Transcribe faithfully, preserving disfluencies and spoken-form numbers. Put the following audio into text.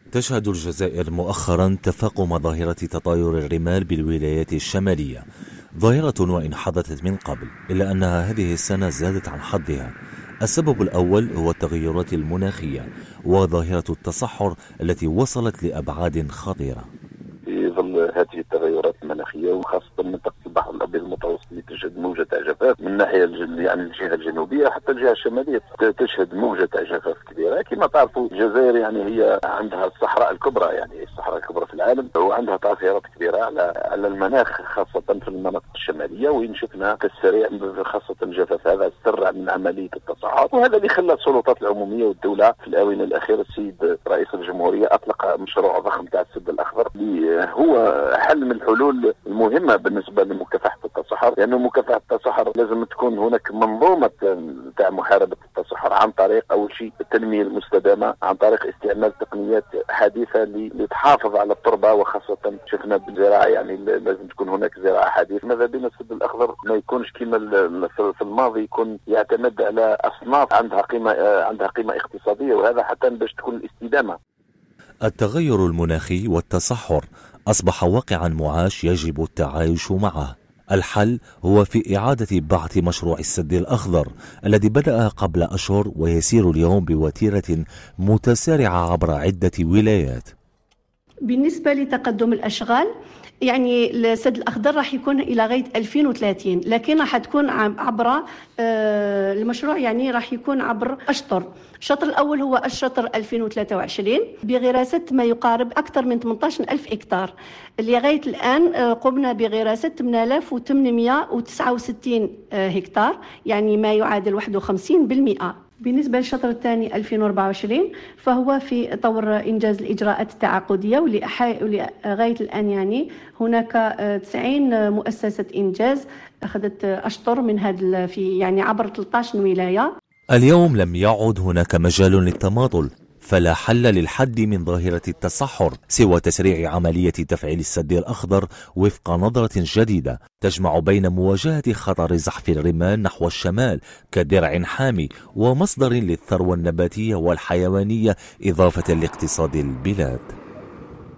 تشهد الجزائر مؤخرا تفاقم ظاهرة تطاير الرمال بالولايات الشمالية، ظاهرة وإن حدثت من قبل إلا أنها هذه السنة زادت عن حدها. السبب الأول هو التغيرات المناخية وظاهرة التصحر التي وصلت لأبعاد خطيرة. في ظل هذه التغيرات المناخيه وخاصه منطقه البحر الابيض المتوسط اللي تشهد موجه جفاف من ناحيه يعني الجهه الجنوبيه حتى الجهه الشماليه تشهد موجه جفاف كبيره. كما تعرفوا الجزائر يعني هي عندها الصحراء الكبرى، يعني الصحراء الكبرى في العالم، وعندها تاثيرات كبيره على على المناخ خاصه في المناطق الشماليه، وين شفنا تسريع خاصه الجفاف هذا سرع من عمليه التصاعد، وهذا اللي خلى السلطات العموميه والدوله في الاونه الاخيره السيد رئيس الجمهوريه اطلق مشروع ضخم تاع السد الاخضر اللي هو حل من الحلول المهمة بالنسبة لمكافحة التصحر، لأنه يعني مكافحة التصحر لازم تكون هناك منظومة تاع محاربة التصحر عن طريق أول شيء التنمية المستدامة، عن طريق استعمال تقنيات حديثة لتحافظ على التربة، وخاصة شفنا بالزراعة يعني لازم تكون هناك زراعة حديثة. ماذا بين السد الأخضر ما يكونش كما في الماضي يكون يعتمد على أصناف عندها قيمة عندها قيمة اقتصادية، وهذا حتى باش تكون الاستدامة. التغير المناخي والتصحر أصبح واقعا معاش يجب التعايش معه. الحل هو في إعادة بعث مشروع السد الأخضر الذي بدأ قبل أشهر ويسير اليوم بوتيرة متسارعة عبر عدة ولايات. بالنسبة لتقدم الأشغال، يعني السد الأخضر راح يكون إلى غاية ألفين وثلاثين، لكن راح تكون عبر المشروع يعني راح يكون عبر أشطر. الشطر الأول هو الشطر ألفين وثلاثة وعشرين بغراسة ما يقارب أكثر من ثمانية عشر ألف هكتار. لغاية الآن قمنا بغراسة ثمانية آلاف وثمانمائة وتسعة وستين هكتار، يعني ما يعادل واحد وخمسين بالمئة. بالنسبة للشطر الثاني ألفين وأربعة وعشرين فهو في طور إنجاز الإجراءات التعاقدية، ولغاية الآن يعني هناك تسعين مؤسسة إنجاز أخذت أشطر من هذا في يعني عبر ثلاثة عشر ولاية. اليوم لم يعد هناك مجال للتماطل، فلا حل للحد من ظاهرة التصحر سوى تسريع عملية تفعيل السد الأخضر وفق نظرة جديدة تجمع بين مواجهة خطر زحف الرمال نحو الشمال كدرع حامي ومصدر للثروة النباتية والحيوانية إضافة لاقتصاد البلاد.